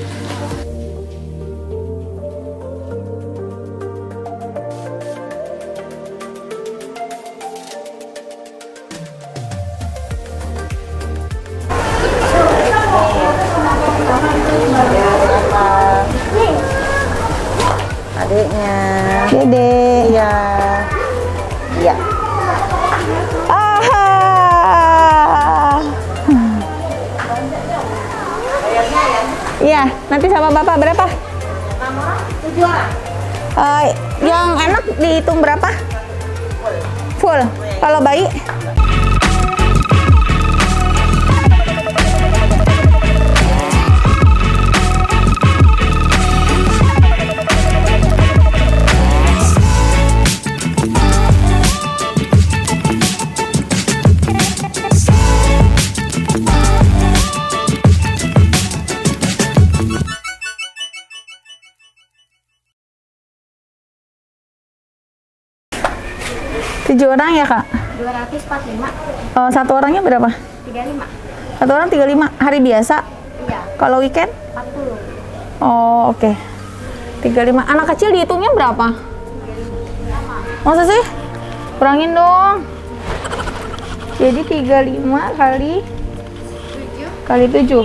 Adiknya. Dede. Iya. Iya. Iya, nanti sama bapak berapa? 7 orang. Yang enak dihitung berapa? Full. Kalau bayi? Tujuh orang ya kak? 245. Oh, satu orangnya berapa? 35. Satu orang 35 hari biasa? Iya. Kalau weekend? 40. Oh oke. 35. Anak kecil dihitungnya berapa? Masa sih? Kurangin dong. Jadi 35 kali 7.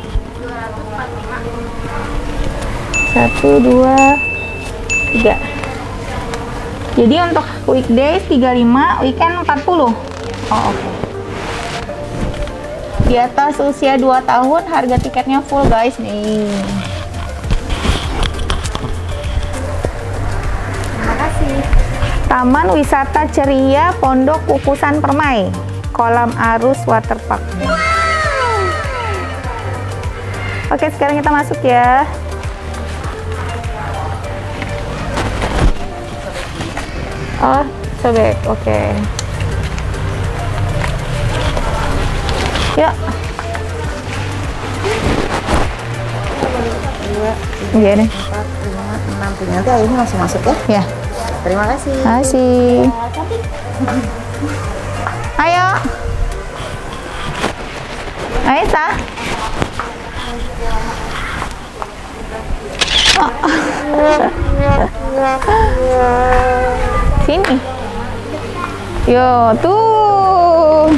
245. 1, 2, 3. Jadi untuk weekdays 35, weekend 40. Oh, oke. Di atas usia 2 tahun, harga tiketnya full guys nih. Terima kasih. Taman Wisata Ceria Pondok Kukusan Permai, kolam arus waterpark. Wow. Oke, sekarang kita masuk ya. Oh, sobek. Oke. Yuk. 2, 3, Iya nih. 4, 5, 6. Nanti ayahnya masih masuk ya? Ya. Terima kasih. Kasih. Ayo. Aisyah. Oh. Sini. Yo, tuh.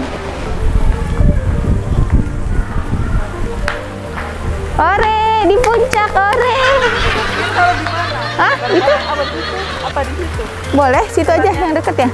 Ore, di puncak, ore. Hah? Itu? Apa di situ? Boleh, situ aja yang deket ya.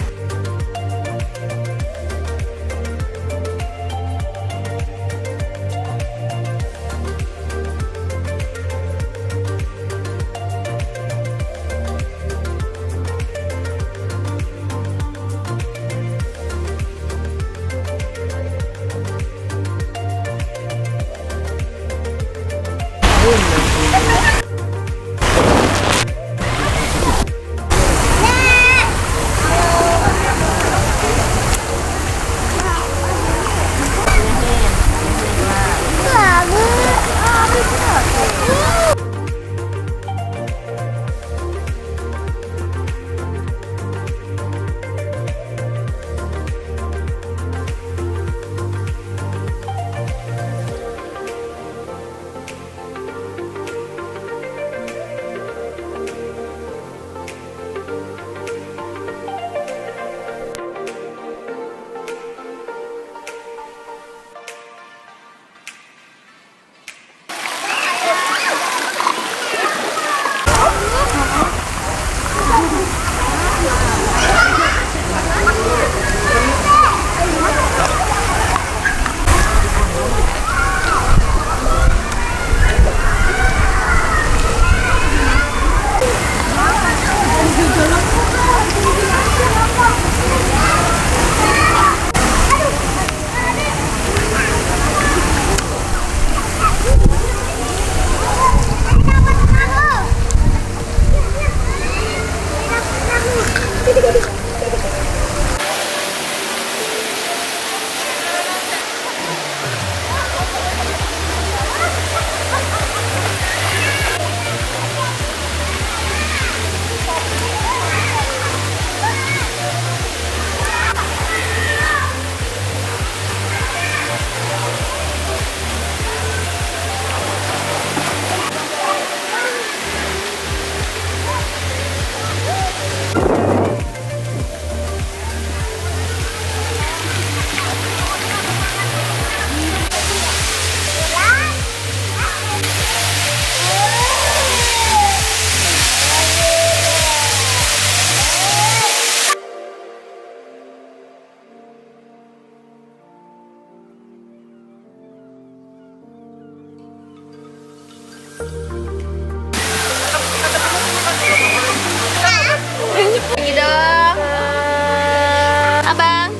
Lagi dong. Abang.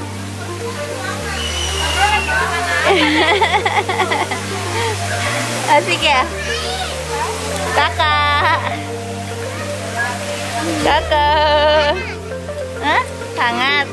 Asik ya? Kakak. Kakak. Hah? Hangat.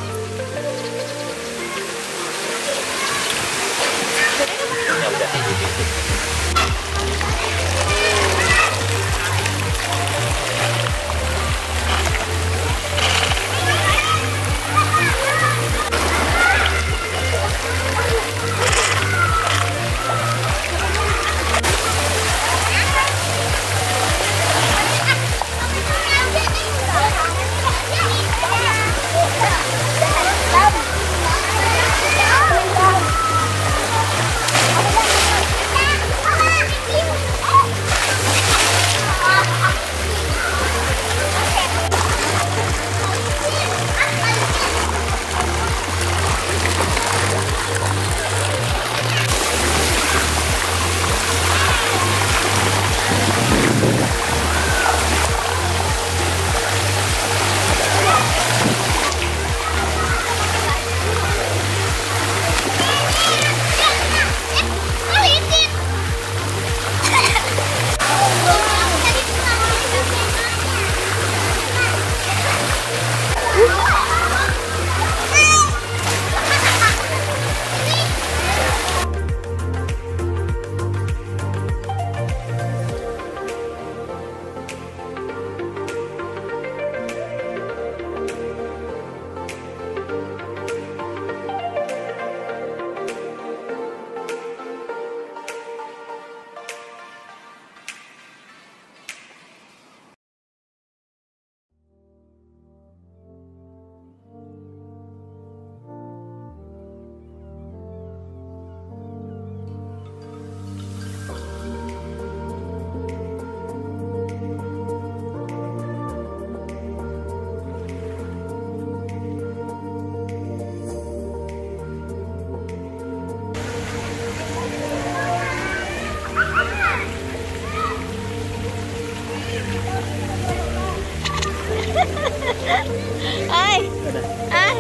Hai, hai,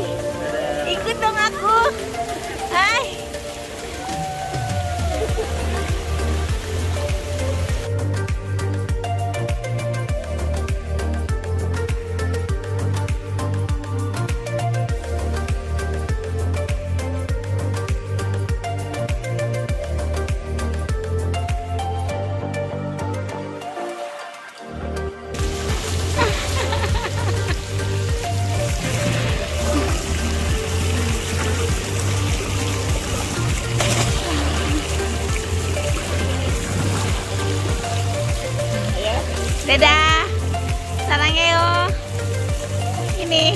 ikut dong aku. Hai. Dadah, sarangheyo. Ini.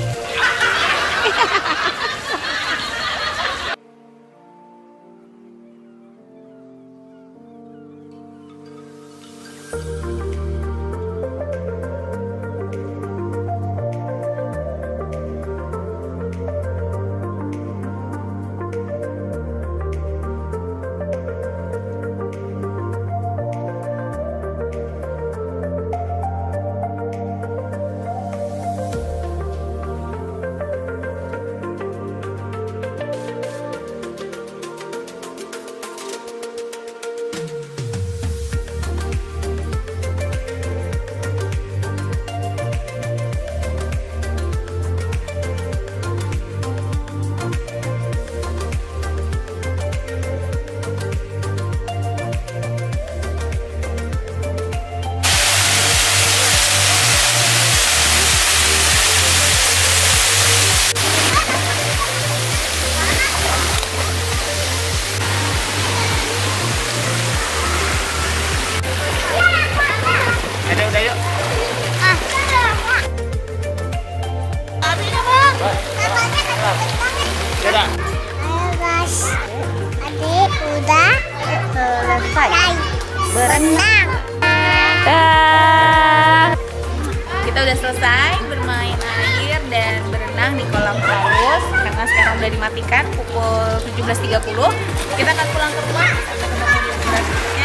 Udah yuk. Dadah. Ayo guys, adik udah selesai berenang. Kita udah selesai bermain air dan berenang di kolam paus karena sekarang udah dimatikan pukul 17.30. Kita akan pulang ke rumah. Sampai ketemu di